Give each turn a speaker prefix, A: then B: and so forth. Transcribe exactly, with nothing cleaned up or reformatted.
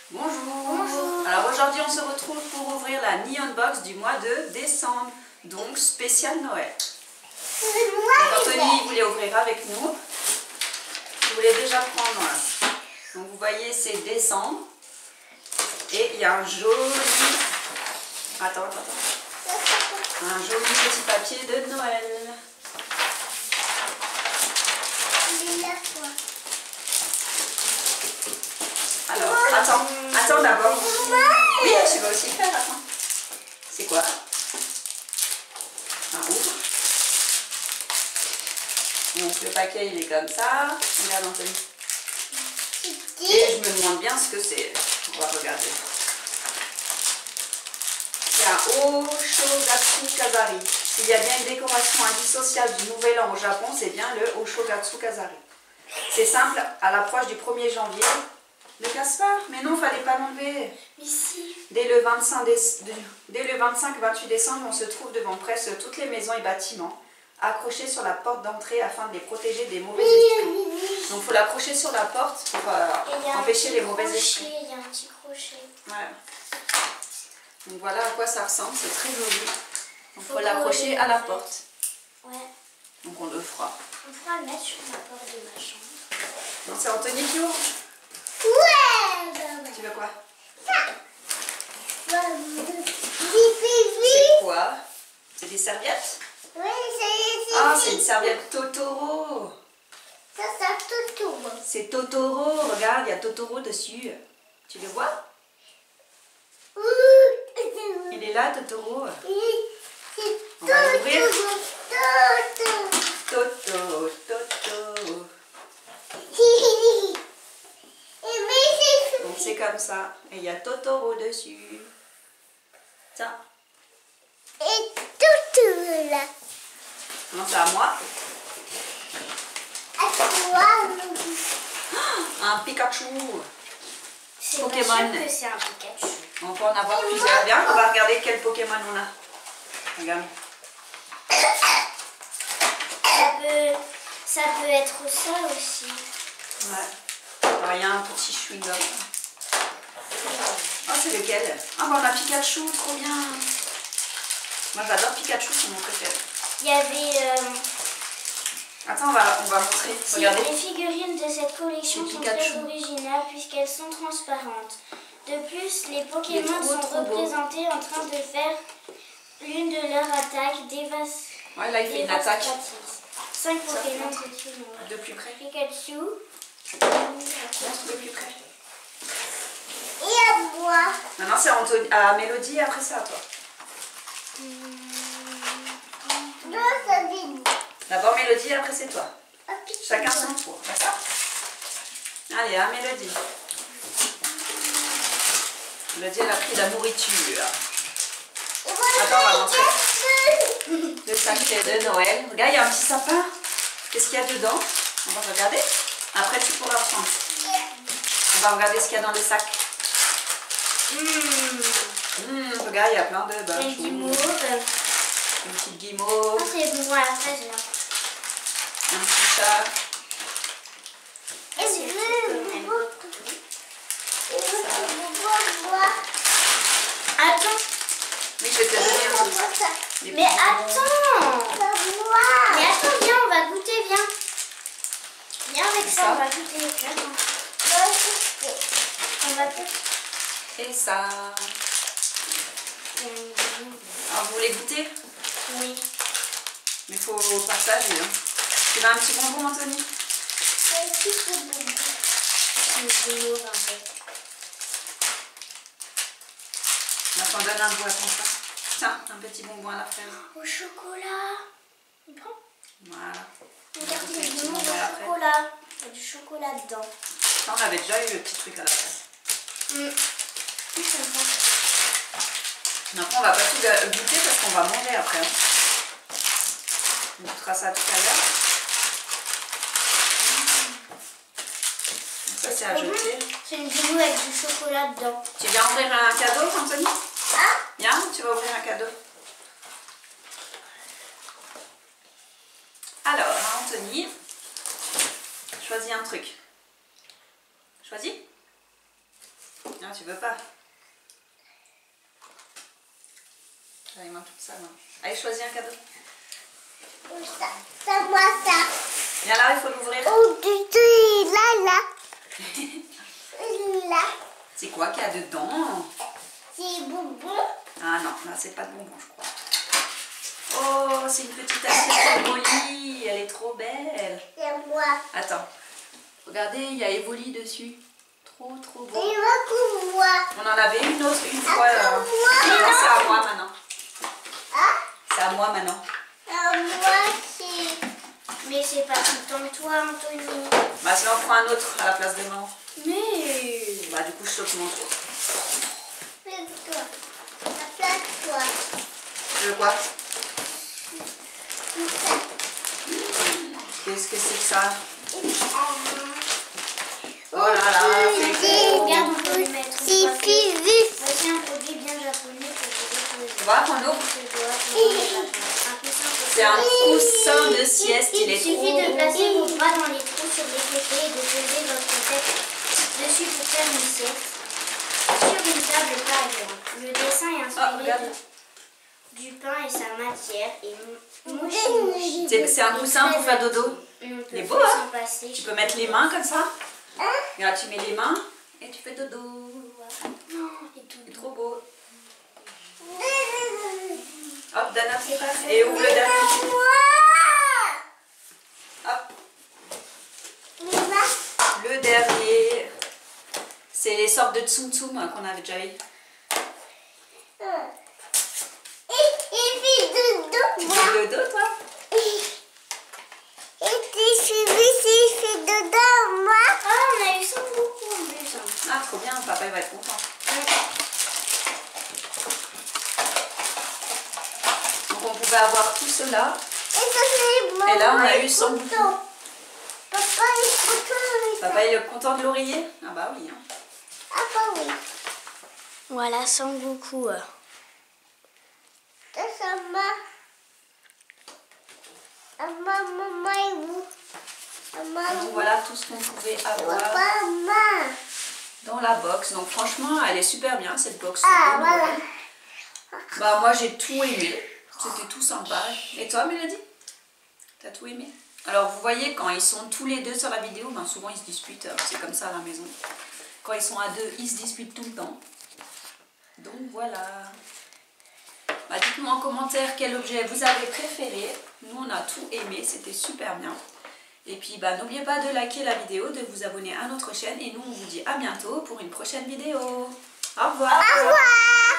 A: Bonjour.
B: Bonjour.
A: Alors aujourd'hui on se retrouve pour ouvrir la Neon Box du mois de décembre, donc spécial Noël. Donc Anthony voulait ouvrir avec nous. Je voulais déjà prendre, donc vous voyez c'est décembre et il y a un joli, attends, attends, attends. un joli petit papier de Noël. Alors, attends, attends d'abord. Oui, tu vas aussi faire, attends. C'est quoi? Un ouvre. Donc le paquet il est comme ça. Regarde Anthony. Et je me demande bien ce que c'est. On va regarder. C'est un Oshogatsu Kazari. S'il y a bien une décoration indissociable du Nouvel An au Japon, c'est bien le Oshogatsu Kazari. C'est simple, à l'approche du premier janvier. Ne casse pas, mais non, fallait pas l'enlever.
B: Mais si.
A: Dès le vingt-cinq vingt-huit décembre, on se trouve devant presque toutes les maisons et bâtiments, accrochés sur la porte d'entrée afin de les protéger des mauvais esprits. Donc il faut l'accrocher sur la porte pour euh, empêcher les mauvais esprits.
B: Il y a un petit crochet.
A: Ouais. Donc voilà à quoi ça ressemble, c'est très joli. Donc il faut l'accrocher à la porte.
B: Ouais.
A: Donc on le fera.
B: On pourra le mettre sur la porte de ma chambre.
A: Donc c'est Anthony qui ouvre.
B: Ouais.
A: Tu veux quoi?
B: C'est
A: C'est quoi? C'est des serviettes?
B: Oui, c'est
A: Ah, c'est une serviette Totoro.
B: Ça, c'est Totoro.
A: C'est Totoro, regarde, il y a Totoro dessus. Tu le vois? Il est là, Totoro. On va l'ouvrir. Toto, Toto. Donc c'est comme ça. Et il y a Totoro dessus. Tiens.
B: Et Totoro là.
A: Non, c'est à moi.
B: À toi.
A: Un Pikachu.
B: C'est
A: Pokémon.
B: pas sûr que c'est un Pikachu.
A: On peut en avoir plusieurs. Bien, on va regarder quel Pokémon on a. Regarde.
B: Ça peut, ça peut être ça aussi.
A: Ouais. Alors, il y a un petit chewing-gum. Oh, c'est lequel? Ah, bah, on a Pikachu, trop bien. Moi, j'adore Pikachu, c'est mon préféré.
B: Il y avait... Euh,
A: Attends, on va, on va montrer. Regardez.
B: Les figurines de cette collection sont très
A: Pikachu.
B: originales puisqu'elles sont transparentes. De plus, les Pokémon
A: trop,
B: sont
A: trop beau.
B: représentés en train de faire l'une de leurs attaques dévastatrices.
A: Ouais, là, il fait une attaque.
B: cinq Pokémon retirés.
A: De plus près.
B: Pikachu.
A: Montre de plus près.
B: Et à moi.
A: Maintenant, c'est Anthony, à Mélodie et après, c'est à toi. D'abord Mélodie et après, c'est toi. Chacun son tour. D'accord? Allez, à Mélodie. Mélodie, elle a pris la nourriture. Attends, on va montrer le sachet de Noël. Regarde, il y a un petit sapin. Qu'est-ce qu'il y a dedans? On va regarder. Après, tu pourras prendre. On va regarder ce qu'il y a dans le sac.
B: Mmh.
A: Mmh, regarde, il y a plein de bah,
B: Une guimauve.
A: Une petite guimauve.
B: Ah, c'est bon à la fraise là.
A: Un petit chat.
B: Et je veux Attends.
A: Oui, je vais te donner un petit.
B: Mais attends. Mais attends, viens, on va goûter, viens. Viens avec ça,
A: ça,
B: on va goûter. On va goûter.
A: Et ça. Alors, vous voulez goûter?
B: Oui.
A: Mais il faut partager. Hein. Tu veux un petit bonbon, Anthony?
B: Une guimauve en fait.
A: On va t'en donner un bout à ton chat. Tiens, un petit bonbon à la fraise.
B: Au chocolat. On prend.
A: Voilà.
B: Regarde,
A: On va
B: il y a
A: goûter
B: du
A: le petit
B: monde
A: bonbon à la
B: au
A: fraise.
B: chocolat. Il y a du chocolat dedans.
A: Ça, on avait déjà eu le petit truc à la fraise.
B: Mmh.
A: Après, on va pas tout goûter parce qu'on va manger après. Hein. On goûtera ça tout à l'heure. Ça, c'est à jeter.
B: C'est une guimauve avec du chocolat dedans.
A: Tu viens ouvrir un cadeau, Anthony?
B: Ah.
A: Viens, tu vas ouvrir un cadeau. Alors, Anthony, choisis un truc. Choisis. Non, tu veux pas. Allez, mange tout ça, non. Allez, choisis un cadeau.
B: Ça, ça, moi, ça.
A: Viens là, il faut l'ouvrir.
B: Oh, tu, tu, là, là. Là.
A: C'est quoi qu'il y a dedans?
B: C'est bonbon.
A: Ah non, là, c'est pas de bonbons, je crois. Oh, c'est une petite assiette Evoli. Elle est trop belle.
B: C'est moi.
A: Attends. Regardez, il y a Evoli dessus. Trop, trop beau.
B: Et moi, pour moi.
A: On en avait une autre une fois.
B: Ah,
A: Euh...
B: moi.
A: Non, c'est à moi maintenant.
B: Ah,
A: C'est à moi maintenant.
B: à moi, c'est... Mais c'est pas tout le temps toi, Anthony.
A: Bah, sinon, on prend un autre à la place de maman.
B: Mais...
A: Bah, du coup, je saute mon tour.
B: Place-toi. Place-toi.
A: Tu veux quoi?
B: Tout ça.
A: Qu'est-ce que c'est que ça?
B: Ah.
A: Oh là là, c'est gros.
B: Regarde, on peut le mettre.
C: C'est Phoebe.
B: Voici un produit bien japonais que je vais
A: Tu vois qu'on ouvre? C'est
B: C'est
A: un coussin de sieste, il
B: Il
A: est
B: suffit
A: trop
B: de
A: beau.
B: placer vos bras dans les trous sur les côtés et de poser votre tête dessus pour faire une sieste. Sur une table par exemple. Le dessin est
A: Ah,
B: inspiré
A: regarde.
B: de- du pain et sa matière et mou- mouchi mouchi.
A: C'est c'est un coussin pour faire dodo.
B: Et on peut
A: Il est beau,
B: plus
A: hein?
B: s'en passer.
A: Tu peux mettre les mains comme ça. Regarde, tu mets les mains et tu fais dodo.
B: Non, et tout.
A: C'est trop beau. Hop, Dana, c'est pas fait. Et ouvre le dernier. Hop, le dernier. C'est les sortes de tsum tsum hein, qu'on avait déjà eu. Tu fais dodo, toi?
B: Ah, on a eu ça beaucoup en plus. hein.
A: Ah, trop bien, papa il va être content. Donc on pouvait avoir tout cela. Et là, on a eu son bouton.
B: Papa, il
A: Papa il est content de l'oreiller? Ah bah oui. Hein.
B: Ah, bah oui.
C: Voilà, Son Goku.
B: Ça, ça m'a... Maman, maman est où? Maman,
A: Donc voilà tout ce qu'on pouvait avoir
B: maman.
A: dans la box. Donc franchement, elle est super bien cette box.
B: Ah,
A: de
B: voilà.
A: Noël. Bah moi j'ai tout aimé. C'était tout sympa. Et toi, Mélodie? T'as tout aimé? Alors vous voyez, quand ils sont tous les deux sur la vidéo, ben, souvent ils se disputent. C'est comme ça à la maison. Quand ils sont à deux, ils se disputent tout le temps. Donc voilà. Bah, dites-moi en commentaire quel objet vous avez préféré. Nous on a tout aimé, c'était super bien. Et puis bah, n'oubliez pas de liker la vidéo, de vous abonner à notre chaîne. Et nous on vous dit à bientôt pour une prochaine vidéo. Au revoir.
B: Au revoir.